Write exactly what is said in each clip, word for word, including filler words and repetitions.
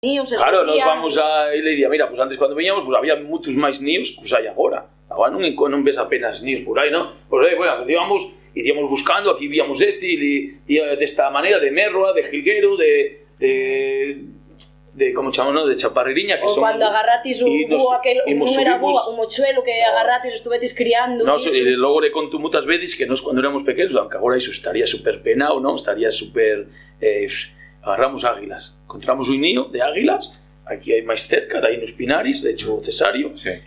Níos, se claro, subían... nos vamos a... E le diría, mira, pues antes cando veníamos, pues había moitos máis níos que os hai agora. Agora non, non ves apenas níos por aí, non? Pois, eh, bueno, pues íbamos, íbamos buscando, aquí víamos este, e, e desta maneira, de merroa, de jilguero, de... de de como chamamos, ¿no? De chaparreriña, que o son... cando agarratis un búho, aquel, non era búho, un mochuelo que agarratis e estuvetis criando. No, e logo le conto muchas veces que nos cuando éramos pequenos, aunque agora iso estaría super penado, ¿no? Estaría super... Eh, agarramos águilas, encontramos un niño de águilas, aquí hai máis cerca, de aí nos Pinaris, de hecho Cesario, sí.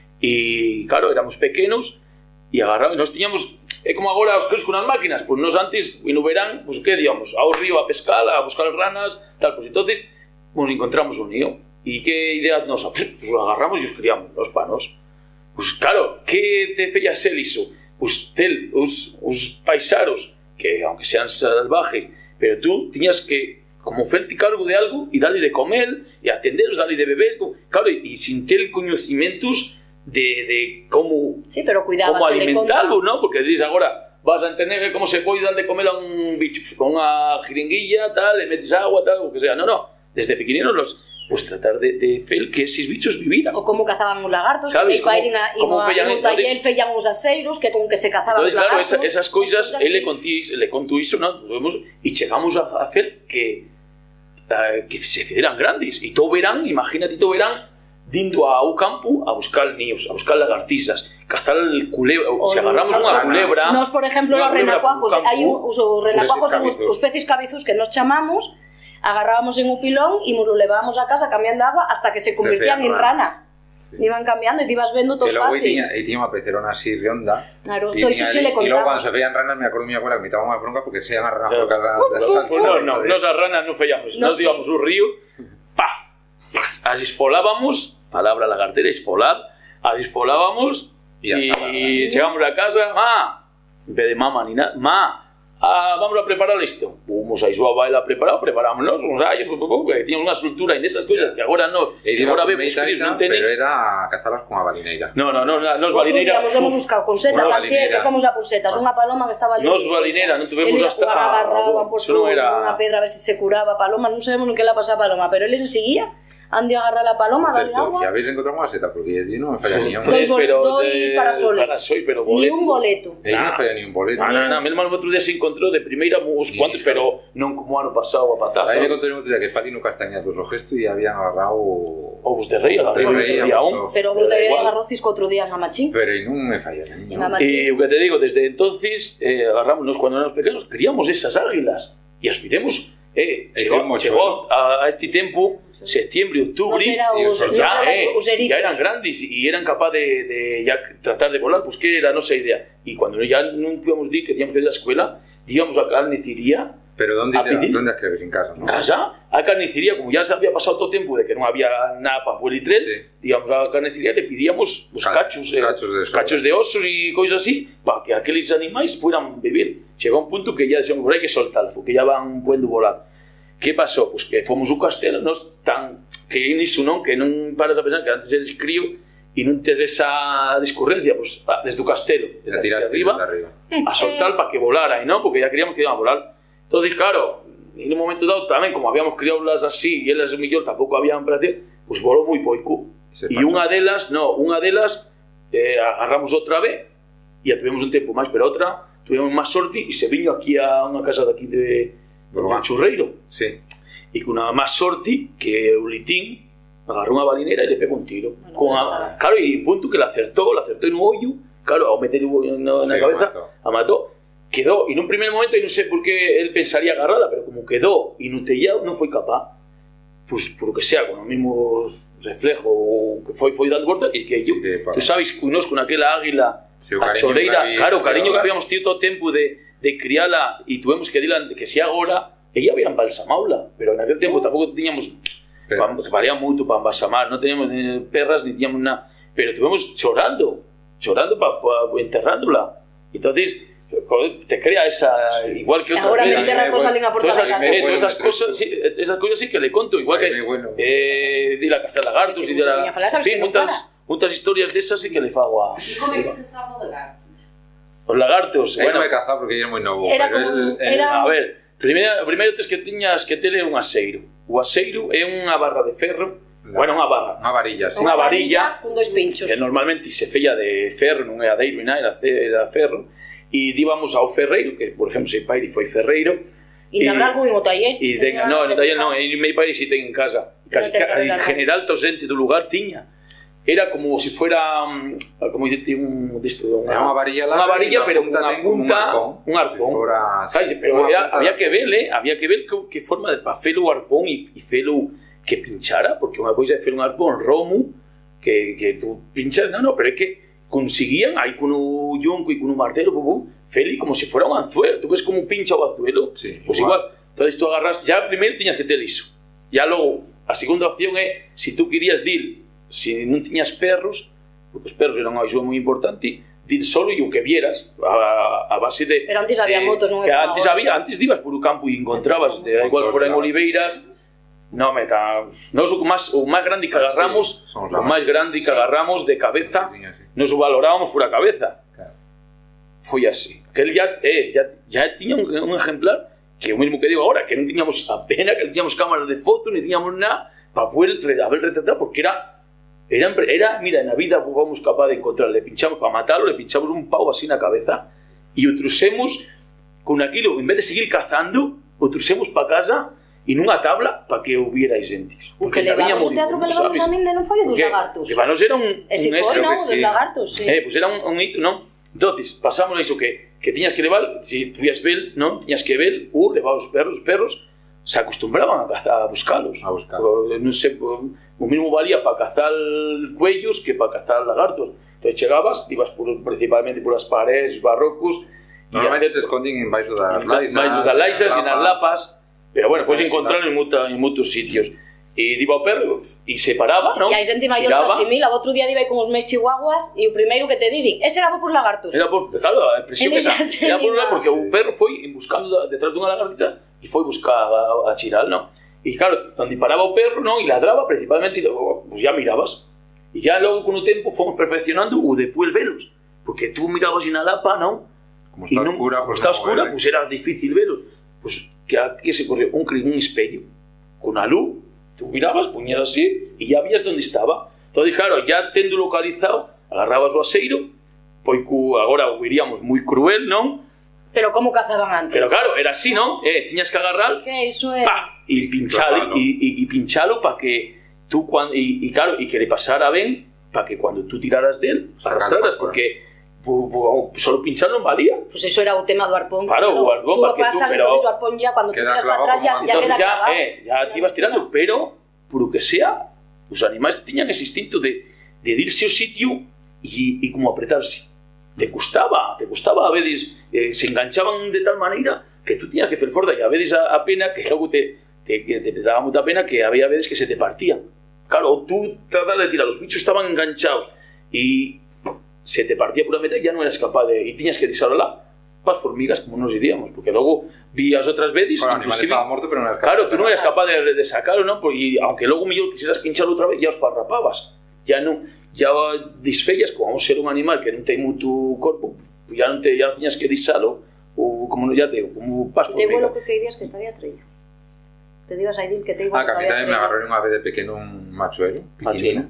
E claro, éramos pequenos, e agarramos, nos tiñamos... É como agora os creos con as máquinas, pues nos antes, e no verán, pues que digamos, ao río a pescar, a buscar as ranas, tal, pues entonces... Pues encontramos un niño. ¿Y qué idea nos? Pues lo agarramos y os criamos, los panos. Pues claro, ¿qué te feías él hizo? Pues tel, os, os paisaros, que aunque sean salvajes, pero tú tenías que, como hacerte cargo de algo, y darle de comer, y atenderos, darle de beber, claro, y sin tener conocimientos de, de cómo, sí, pero cómo alimentarlo, ¿no? Porque dices ahora, vas a entender cómo se puede dar de comer a un bicho, pues con una jeringuilla, tal, le metes agua, tal, o que sea. No, no. Desde pequeñinos los, pues tratar de, de hacer que esos bichos vivieran. O como cazaban os lagartos, ¿sabes? que como, como no taller feían os aseiros, que con que se cazaban entonces, os lagartos. Claro, esa, esas coisas, él le contís, le contó iso, ¿no? Y llegamos a hacer que, uh, que se fieran grandes. Y todo verán, imagínate, todo verán, dindo a un campo a buscar niños, a buscar lagartizas, cazar el culebra, o, si agarramos nos, unha culebra... Nos, por ejemplo, los renacuajos, hai os renacuajos son os peces cabezos que nos chamamos, agarrábamos en un pilón y nos lo levábamos a casa cambiando agua hasta que se convertían se en rana. Sí. Iban cambiando y te ibas viendo todos fases. Y tenía una pecerona así redonda. Claro, todo eso se le contaba. Y luego cuando se veían ranas, me acuerdo de mi abuela que me estaba una bronca porque se iban a ranas claro. por cada... Uh, uh, uh, no, no, no, esas ranas no feíamos. No, nos sí. íbamos a un río, ¡paf! As esfolábamos, palabra lagartera, esfolar, as esfolábamos y, y llegamos a casa, ma, en vez de mamá ni nada, ma, ah, vamos a preparar esto. Vamos a ir a bailar preparado, preparámonos, que teníamos una soltura en esas cosas que ahora no, que ahora vemos que no pero era cazarlas con a balineira. No, no, no, no es balineira. Nos hemos buscado con setas, no, que cogemos a por setas, unha paloma que estaba ali. No es balineira, non tuvemos hasta... Agarraban por no era... unha pedra a ver se se curaba a paloma, non sabemos non que la pasaba a paloma, pero él seguía. Ande a agarrar la paloma, darle agua. ¿Y habéis encontrado una seta? Porque allí no me falla ni un boleto. Dos de... parasoles. Parasoy, pero boleto. Ni un boleto. Allí no falla ni un boleto. No, no, no. Mesmo el otro día se encontró de primeira uns cuantos, pero non como ano pasado a patas. Ahí me encontré el otro día que Patino Castaña pues lo gesto y habían agarrado... Ovos de rei, agarrado de rei aún. Pero ovos de rei agarró cisco outro día en Amachín. Pero y no me falla ni un. Y lo que te digo, desde entonces, eh, agarrámonos cuando éramos pequeños, criamos esas águilas. Y as fidemos, eh, chegou a, a este tempo... septiembre, octubre, os, ya, no eh, os ya eran grandes y eran capaces de, de ya tratar de volar, pues que era no sé idea. Y cuando ya no podíamos decir que teníamos que ir a la escuela, íbamos a la carnicería. ¿Pero dónde, dónde escribes? ¿En casa? ¿No? ¿Casa? A la carnicería, como ya se había pasado todo tiempo de que no había nada para poder ir, sí. Íbamos a la carnicería, le pedíamos pues, cachos, eh, cachos, de cachos de osos y cosas así, para que aquellos animales puedan vivir. Llegó un punto que ya decíamos, hay que soltarlos, porque ya van pudiendo volar. ¿Qué pasó? Pues que fomos un castelo nos tan que niso non que non paras a pensar que antes eres crío e non tes esa discurrencia, pues desde o castelo, desde de arriba, arriba a soltar para que volara, ¿no? Porque ya queríamos que iban a volar. Entonces, claro, en un momento dado tamén, como habíamos criado las así e elas mellor tampouco habían práctica, pues volou moi poico. E unha delas, no, unha delas eh, agarramos outra vez e a tuvemos un tempo máis, pero outra tuvemos máis sorte e se viño aquí a unha casa daqui de de Churreiro, sí. Y con una más sorte que un litín agarró una balinera y le pegó un tiro. Bueno, con a, claro, y punto que la acertó, la acertó en un hoyo, claro, a meter en la sí, cabeza, la mató. Quedó, y en un primer momento, y no sé por qué él pensaría agarrarla, pero como quedó inutillado, no fue capaz, pues por lo que sea, con el mismo reflejo que fue, fue dando vueltas, y que yo, sí, tú sabes que unos con aquella águila, sí, a choreira, había, claro, cariño pero... que habíamos tenido todo tiempo de de criarla y tuvimos que decirle que si ahora ella había embalsamaula, pero en aquel tiempo tampoco teníamos pero... que valía mucho para embalsamar, no teníamos ni perras ni teníamos nada, pero estuvimos llorando llorando para pa, enterrándola. Entonces te crea esa, igual que otras ahora me enterra todos salen a por todas esas, eh, todas esas cosas sí, esas cosas sí que le conto, igual que bueno. eh, de la caza de lagartos y de la, en fin, muchas, muchas historias de esas sí que le fago a ¿y cómo es que sabe de lagartos? Los lagartos, bueno, bueno, me cazaba porque era muy nuevo. Era como, el, el, era... A ver, primero, primero tens que tiñas que ter un aseiro. o aseiro é unha barra de ferro, bueno, unha barra, unha varilla, sí. Unha varilla con dois pinchos. Que normalmente se fella de ferro, non é adeiro e nada, era ferro. E íbamos ao ferreiro, que, por exemplo, se pai foi ferreiro. E habrá algún no taller? E ten, no, no taller non, e meu pai si ten en casa. Casi, casi en general, toda xente do lugar tiña. Era como se si fuera, como dite, un disto, unha, unha varilla, unha varilla, pero unha punta, un arpón. Sabes, pero era, había que ver, eh, había que ver que, que forma de pa felo o arpón e, e felo que pinchara, porque unha coisa é fer un arpón romo que, que tú pinchas, non, no, pero é que conseguían aí con un yonco e con un martelo, pum, feli como se si fuera un anzuelo. Tú ves como pincha o anzuelo, sí, pues igual. igual. Entonces tú agarras, ya primeiro tiñas que ter iso. Ya logo, a segunda opción é, se si tú querías dir, se non tiñas perros, porque os perros eran unha axuda moi importante, dir solo e o que vieras, a, a base de... Pero antes había eh, motos, non é que antes había, antes ibas por o campo e encontrabas, de, igual fora en Oliveiras, no, me ca... Nos o máis, o máis grande que agarramos, sí, o máis grande que sí. agarramos de cabeza, sí, sí. Nos o valorábamos por a cabeza. Claro. Foi así. Que el ya, eh, ya, ya tiña un, un ejemplar, que o mesmo que digo agora, que non tiñamos a pena, que non tiñamos cámaras de foto, non tiñamos nada, para poder haber retratado, porque era... Era, era, mira, na vida fomos capaz de encontrar, le pinchamos, para matarlo, le pinchamos un pau así na cabeza e o trusemos con aquilo, en vez de seguir cazando, o trusemos para casa e nunha tabla para que hubierais xentes. O que levamos o teatro que levamos a min de non foi o dos lagartos. Levanos era un... Ese foi, non, o dos lagartos, sí. Eh, pues era un, un hito, non? Entonces, pasamos a iso que, que tiñas que levar, si tuvías vel, non? Tiñas que vel, uh, levar os perros, os perros, se acostumbraban a cazar, a buscalos. A buscar. Non sei, o mismo valía para cazar cuellos que para cazar lagartos. Entonces chegabas, ibas por, principalmente por as paredes, barrocos. Normalmente se esconden en baixo das laisas. Baixo das laisas e nas lapas. Pero bueno, podes encontrar en, muta, en moitos sitios. E diba o perro e se paraba, non? E hai xente maior se asimila. O outro día diba con os meus chihuahuas e o primeiro que te dicen, ese era por lagartos. Era por, claro, a impresión que era, era por porque o perro foi buscando detrás dunha lagartita e foi buscar a, a chiral, non? E claro, onde paraba o perro, non? E ladraba principalmente, e pues ya mirabas. E ya logo con o tempo fomos perfeccionando o depués velos. Porque tú mirabas na lapa, non? Como está non, oscura, pues está no, oscura, pues era difícil velos. Pues que aquí se corrió un, un espello con a luz, tú mirabas, puñeras así e ya vías onde estaba. Entonces, claro, ya tendo localizado, agarrabas o aseiro, pois agora o iríamos moi cruel, non? Pero como cazaban antes? Pero claro, era así, non? Eh, tiñas que agarrar, que iso é... pa, e pinchalo, e, e, e pinchalo para que tú, cuando, e, e claro, e que le pasara ben, para que cuando tú tiraras del, arrastraras, porque bu, bu, solo pinchar non valía. Pues eso era o tema do arpón. Claro, o arpón, tú lo pasas, tú, pero... entonces o arpón ya, cuando tú tiras para atrás, ya, ya queda ya, clavado. Eh, ya te ibas tirando, pero, por o que sea, os animais tiñan ese instinto de, de irse ao sitio e, e como apretarse. Te gustaba, te gustaba, a veces eh, se enganchaban de tal maneira que tú tiñas que fer forda e a veces a, a pena que logo te, te, te, te daba moita pena que había veces que se te partían. Claro, tú tratas de tirar, los bichos estaban enganchados e se te partía por la mitad e ya non eras capaz de... e tiñas que disarla para as formigas, como nos diríamos, porque logo vías outras veces... Bueno, el animal estaba morto, pero non eras capaz. Claro, tú non eras capaz de, de sacarlo, ¿no? Porque aunque logo mellor quisieras pincharlo outra vez, ya os farrapabas. Ya non... ya disfellas como a un ser un animal que non ten moito corpo, ya non te ya tiñas que disalo ou como ya te como pas formiga. Te digo lo que querías que te había traído. Te digas a Idil que te digo ah, que, que a mí tamén me agarrou unha vez de pequeno un machuelo, pequenino,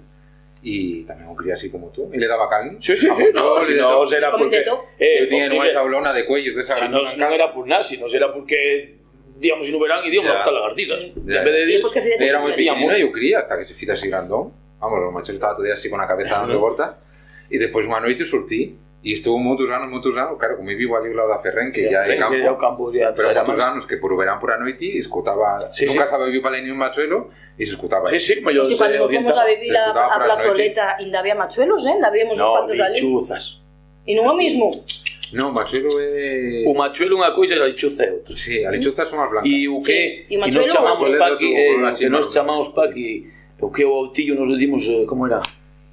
e tamén o quería así como tú, e le daba carne. Sí, sí, sí, no, no, no era porque eh, eu tiña unha saulona de cuellos de esa si no, non era por nada, sino era porque digamos en verán e digamos a buscar lagartizas. En vez de dir, era moi pequeno e eu quería hasta que se fita así grandón. Vamos, o macho estaba todo día así con a cabeza dando voltas e depois unha noite surtí e estuvo moitos anos, moitos anos, claro, como vivo ali ao lado da Ferrén que ya é campo, campo pero moitos anos que por o verán por a noite escutaba, sí, nunca sí. Sabe vivir para ni un machuelo e se escutaba. Sí, sí, pero sí, cuando nos fomos a vivir a, a Plazoleta ainda había machuelos, eh? Ainda habíamos uns no, cuantos ali. No, bichuzas. E non o mismo? Non, machuelo é... O machuelo é unha coisa e a lechuza é outra. Sí, a lechuza son as blancas. E o que... Sí. E nos chamamos pa aquí, eh, que nos chamamos pa aquí... O que o autillo nos dimos, eh, como era?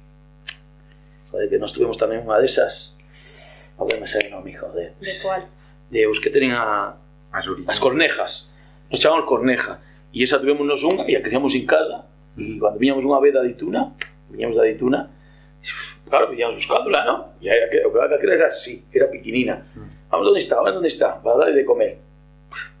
Joder, que nos tuvemos tamén unha desas. A ver, me sale o nome, joder. De cual? De os que teñen a... As, as cornejas. Nos chamamos corneja. E esa tuvemos nos unha e a criamos en casa. E cando viñamos unha vez da Dituna, viñamos da Dituna, claro, viñamos buscándola, ¿no? E o que era así, era pequenina. Vamos, onde está? Vamos, onde está? Para darle de comer.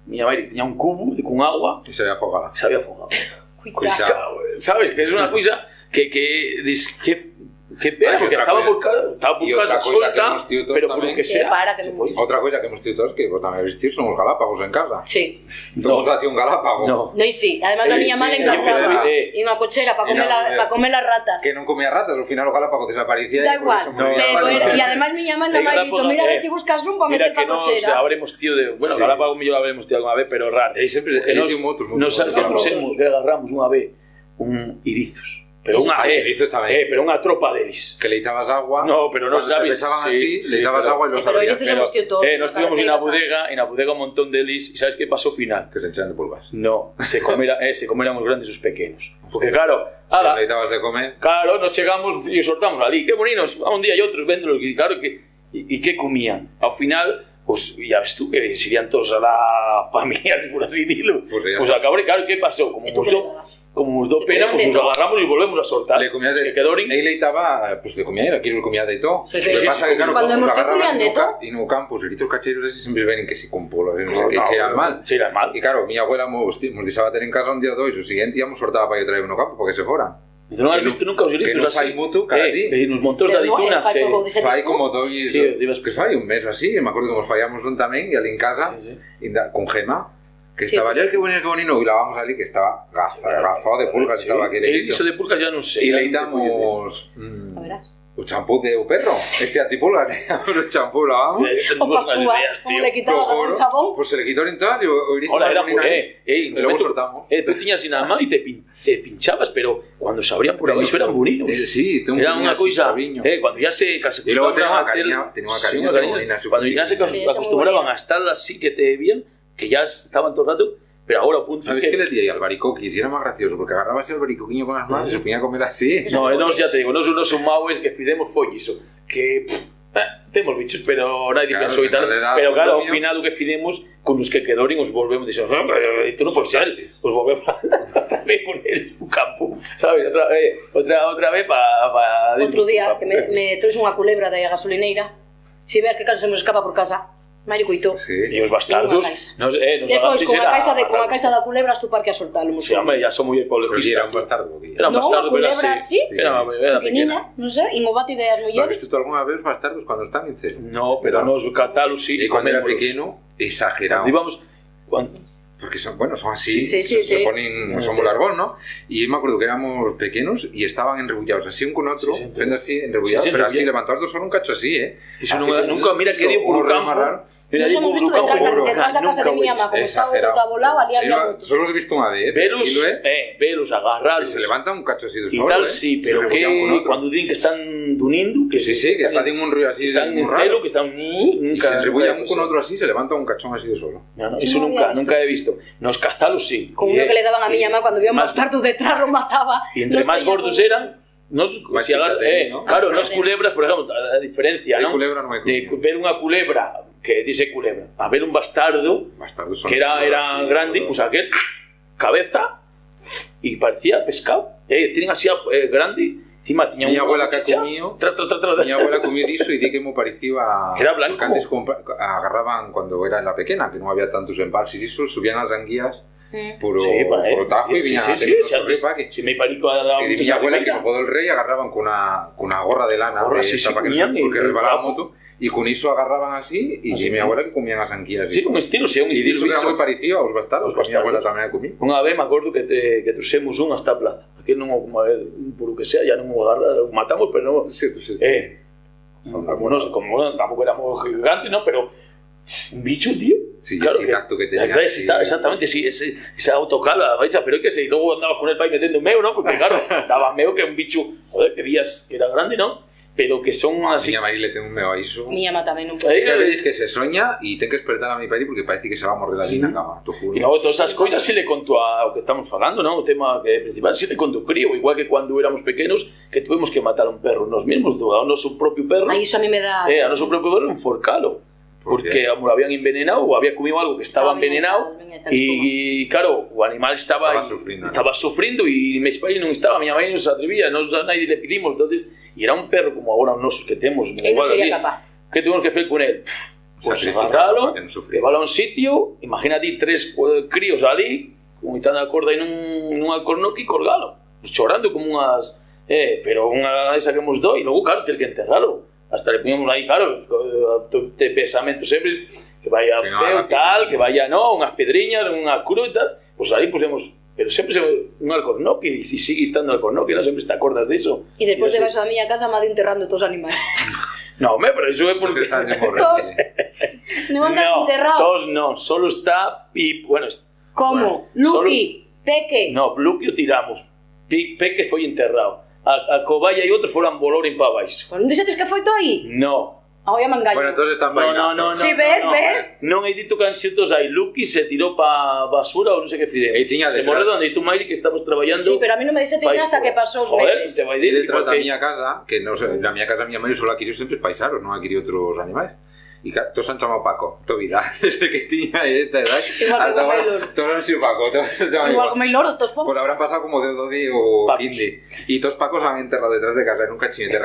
miña mãe tiña un cubo con agua e se había afogado. Se había afogado. Cuidado. Sabes, que es unha cousa que que que que pena, porque estaba por casa, estaba por casa solta, pero por lo que sea. Otra cosa que hemos tenido todos que vos tamén vestir somos galápagos en casa. Sí. Todos no. Un galápago. No. No, y sí. Además eh, a miña madre sí, encantaba. Y unha cochera para comer, la, pa comer las ratas. Que non comía ratas, al final o galápago desaparecía. Da igual. No, pero era, y además miña madre me ha dicho, mira a ver si buscas un para meter pa cochera. Mira que nos habremos tío de... Bueno, sí. Galápago millón habremos tío alguna vez, pero raro. E sempre nos nos que agarramos unha vez un irizos. Pero unha, eh, eh, pero unha tropa deles. Que leitabas agua. No, pero non sabes. Se pesaban así, sí, leitabas sí, agua e los sí, abrías. Pero hemos tío todos. Eh, nos tuvimos en la bodega, en la bodega un montón deles, e sabes que pasó final? Que se enchan de pulgas. No, se comera, eh, se comeran os grandes os pequenos. Porque claro, ala, leitabas de comer. Claro, nos chegamos e soltamos ali, que boninos, a un día e outro véndolo, e claro que e, e que comían. Ao final pues ya ves tú que serían todos a la familia, por así decirlo. Pues, pues acabó, claro, ¿qué pasó? Como puso, como nos do pena, pues nos agarramos y volvemos a soltar. Le comías de todo. Ahí le estaba, pues le comía, aquí le comía de todo. Sí, sí, sí, pasa sí, que claro, cuando nos agarraban de todo. Y no campos, el hitos cacheros así siempre ven que si con polo, no, no sé qué, cheran mal. Cheran mal. Y claro, mi abuela nos deixaba tener en casa un día o dos, y el siguiente íbamos soltaba para que traer uno campo, para que se fueran. E tu non has visto nunca os irizos así? Que non fai mutu, cara ti. Eh, nos montós de aditunas, eh. Fai como dois, que fai un mes así, me acuerdo que nos fallamos un tamén, e ali en casa, con Gema, que estaba yo, qué bonito, qué bonito, y la vamos a ali, que estaba gafado de pulgas, estaba aquel iris. Eso de pulgas ya non sei. E leitamos... A verás. O champú de o perro, este antipulgas, o champú, la vamos. O papúas, como le quitaba con sabón. Pues se le quitó en tal, y o irizo. Hola, era muy, eh, eh, y luego soltamos. Eh, tú tiñas sin nada más y te, pin, te pinchabas, pero cuando se abrían por abaixo eran boninos. Eh, sí, tengo era unha cousa, eh, cuando ya se casi y luego tenía una cariño, tenía una cariño, sí, cuando ya se acostumbraban a estar así que te veían, que ya estaban todo el rato. Pero ahora, punto. ¿Sabes qué le diría al albaricoquis? Y era más gracioso, porque agarrabas el albaricoquiño con las manos y se ponía a comer así. No, no, ya te digo, no son unos maues que fidemos foi iso. Que, eh, temos bichos, pero nadie claro, pensou e tal. Pero claro, ao final o que fidemos, con os que quedoren, os volvemos a dixer, isto non pode ser, os volvemos a outra vez poneres un campo, sabes? Outra vez, outra, outra vez para... Pa, outro día, que me, me trouxe unha culebra da gasolineira, se veas que casi se nos escapa por casa. Mario coitou. Sí. E os bastardos, nos, eh, nos depois, con a caixa de, con a caixa da culebra, estupar que a soltalo. Sí, hombre, ya son moi ecologistas. Era un bastardo. Era un bastardo, no, culebra así, era, era pequena. Non sei, en o bate de as mulleres. ¿Has visto tú alguna vez bastardos cuando están en cero? No, pero no, os cazalos sí. Y cuando era pequeno, exagerado. Íbamos... ¿Cuántos? Porque son, bueno, son así, sí, sí, se, sí. se ponen, son muy largos, ¿no? Y me acuerdo que éramos pequeños y estaban enrebullados así un con otro, sí, sí, así enrebullados, sí, sí, pero así levantados dos solo un cacho así, ¿eh? Eso nunca, nunca, mira que dio por un campo. Nos hemos visto detrás da casa de mi mamá, como estaba todo abolado, ali había motos. Solo os he visto unha vez, Velos, eh, velos agarrados. Se levanta un cacho así de solo, tal, sí, pero que cuando dicen que están dunindo, que sí, sí, que hacen un ruido así, están en celo, que están y se enrebullan un con otro así, se levanta un cachón así de solo. Eso nunca, nunca he visto. Nos cazalos sí. Como uno que le daban a mi mamá cuando vio un bastardo detrás lo mataba. Y entre más gordos eran, no, si agar, eh, ¿no? Claro, no es culebras, por ejemplo, a diferencia, ¿no? Culebra no de ver unha culebra que dice culebra, a ver un bastardo que era, era grande, pues aquel cabeza y parecía pescado, eh, tienen así eh, grande, encima tenía mi abuela que comió, tra, tra, tra, tra, mi abuela comió eso y di que me parecía que era blanco, antes agarraban cuando era en la pequeña, que no había tantos embalses y eso, subían las anguías puro, sí, vale. puro tajo y sí, venía sí, a sí, tener sí, unos sí, sí, sí, mi parico ha dado mi abuela que no pudo el rey agarraban con una, con una gorra de lana gorra, de sí, sí, para que comían, no, porque resbalaba moto y con eso agarraban así y así, mi abuela que comían las anguillas sí, un estilo, sí, un estilo y eso era muy parecido a los bastardos, pues mi abuela también comía unha vez me acuerdo que, te, que trouxemos un hasta a plaza aquí non, por o que sea, ya non o agarra o matamos, pero non sí, sí, sí. eh, como nos, como tampouco éramos gigantes, no, pero un bicho, tío. Sí, claro ese que, tacto que tenía. Sí, exactamente, sí, ese, esa autocala, vaya, pero es que si luego andabas con el país metiendo meo, ¿no? Porque claro, daba meo que un bicho, joder, que vías que era grande, ¿no? Pero que son así. Miña Mari le ten un meo a iso. Miña mamá tamén un pouco. Hai veces que se soña e ten que despertar a mi pari porque parece que se va a morrer allí na cama, te juro. E logo todas esas coisas se le conto a o que estamos falando, ¿no? O tema que principal se le conto crío, igual que cuando éramos pequenos que tuvimos que matar a un perro nos mismos, a noso propio perro. A iso a mí me dá. Eh, a noso propio perro enforcalo. Porque amor, habían envenenado o había comido algo que estaba, estaba envenenado y, y claro, o animal estaba estaba sufrindo, estaba sufrindo y mis pais non estaba, miña mãe non se atrevía, non nadie le pedimos, entonces, y era un perro como agora os nosos que temos, igual aquí, que tuvimos que hacer con él? pues agarralo, llévalo a un sitio, imagínate tres críos ali, con mitad de corda en un alcornoque y colgalo, pues chorando como unas, eh, pero una esa que hemos dado, y luego, claro, tienes que enterrarlo. Hasta le poníamos ahí, claro, de pesamento siempre, que vaya feo, tal, que vaya, no, unas pedriñas, una cruta, pues ahí pusemos, pero siempre se, un alcornoque, y sigue estando alcornoque, no siempre te acuerdas de eso. Y después te vas a mi casa, me ha ido enterrando todos los animales. No, hombre, pero eso es porque... Todos, no andan no, enterrados. Todos no, solo está Pip, bueno... ¿Cómo? Bueno, Lucky, solo, Peque. No, Lucky o tiramos, Pip, Peque foi enterrado. A, a cobaya e outro foran voloren pa baixo. Pues non dixetes que foi to aí? No. Agora me engaño. Bueno, entonces están no, no, no, no, si ves, no, ves. Non he dito que han sido todos aí. Lucky se tirou pa basura ou non sei que fide. Se morreu onde tú, Mayri, que estamos traballando. Sí, pero a mí non me dixete hasta que pasou os meses. Joder, te vai dir. Detrás da miña casa, que no, na miña casa, miña mãe só la quirió sempre paisaros, non a quirió outros animais. Y todos han chamado Paco, toda vida, desde que tenía esta edad. Igual como Mailor. Todos han sido Paco, todos se llaman igual. Como Mailor, todos Paco. Pues habrán pasado como de Dodi o Quindi. Y todos Pacos han enterrado detrás de casa en un cachinete.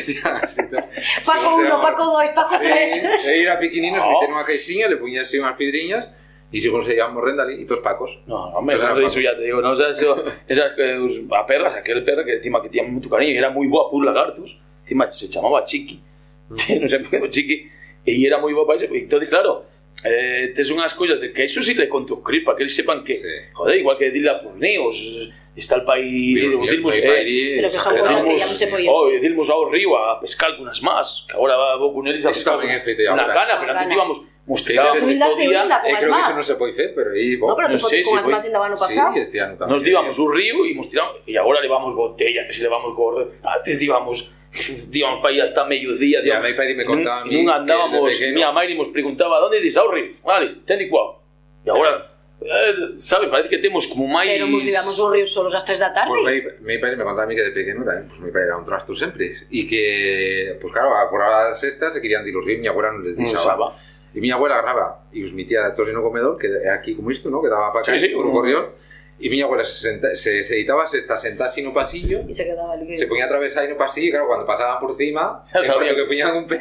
Paco uno, Paco dos, Paco tres. Se ir a piquininos, no. Meter una caixinha, le ponían así unas piedriñas y se conseguían morrendali y todos Pacos. No, no, hombre, no, eso ya te digo, no, o sea, eso, esas eh, a perras, aquel perro que encima que tenía mucho cariño y era muy guapo, un lagartus, encima se llamaba Chiqui, mm. No sé por qué, Chiqui. Y era muy guapa eso, y entonces claro, eh, te son unas cosas de que eso sí le conto escribir para que ellos sepan que, sí. Joder, igual que dile a Purneos, está el país, decimos, eh, pero que son cosas que ya no se podían. Oh, decimos a río a pescar algunas más, que ahora va con ellos a pescar una, una cana, pero antes íbamos, mostrábamos todo día, eh, creo que eso no se puede hacer, pero ahí, no, pero no sé, con las más en Davano pasado. Sí, este año nos íbamos un río y mostramos, y ahora le vamos botella, que si le vamos gordo, antes íbamos íbamos para allá hasta mediodía, ya, mi padre me contaba a mí non andábamos, mi Mayri nos preguntaba ¿dónde dices ao río? Vale, ten di cuau. E agora, eh, sabes, parece que temos como máis... Pero nos digamos os ríos solos ás tres da tarde. Pues mi, mi padre me contaba a mí que de pequeno tamén, pues mi padre era un trasto sempre, e que, pues claro, por a sexta se querían dir os ríos, mi abuela non les deixaba. E mi abuela agarraba, e os mi tía todos en o comedor, que aquí como isto, ¿no? Que daba para acá, sí, sí, por un corrión. Y mi abuela se, senta, se, se editaba, se está sentada así en un pasillo y se quedaba ali. Se ponía a atravesar en un pasillo y claro, cuando pasaban por encima, sabía que ponían un pez.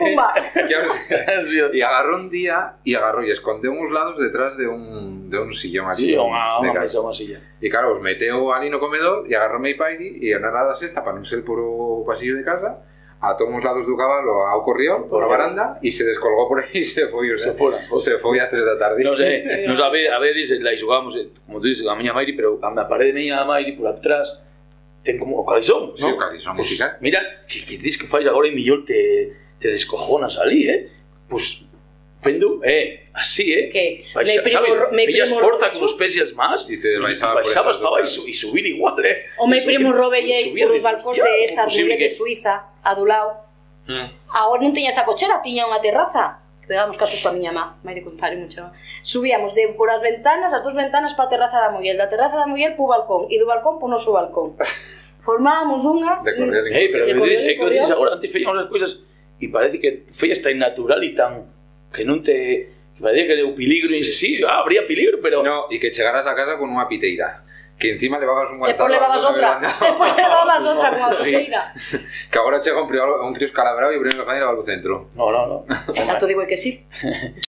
Y agarró un día y agarró y escondió unos lados detrás de un, de un sillón así. Sí, una, una mesa, una silla. Y claro, os meteo ali no comedor y agarró mi pairi y en nada sexta para non ser por o pasillo de casa. A todos os lados do cabalo ao corrión, por a baranda, e se descolgou por aí e se foi, o sea, se fora, se foi ás tres da tarde. Non sei, nos a ver, a ver, dice, la xogábamos, como tú dices, a miña Mayri, pero a parede miña Mayri por atrás ten como o calizón, ¿no? Sí, o calizón musical. Mira, que, que dices que fais agora e millor te, te descojonas ali, eh? Pues, pendo, eh, así, eh? Que? Vais, me sabes, primo, me pillas forza con especias más y te baixabas para baixo e subir igual, eh? O me primo robellei por os balcóns de esa ruleta de Suiza, a do lado. Mm. Agora non tiña esa cochera, tiña unha terraza que pegábamos casos coa miña má, Mayri compare mucho. Subíamos de por as ventanas, as dos ventanas para a terraza da muller, da terraza da muller po balcón e do balcón po noso balcón. Formábamos unha de correr, hey, pero que dices, que dices agora, antes feíamos as cousas e parece que feías tan natural e tan que non te que parecía que o peligro en sí, ah, habría peligro, pero no, e que chegaras a casa con unha piteira. Que encima levabas un guantazo. Después levabas otra. Después levabas otra con la botella. Que ahora chega un crío escalabrado y primero que va a ir al centro. No, no, no. Ya te digo que sí.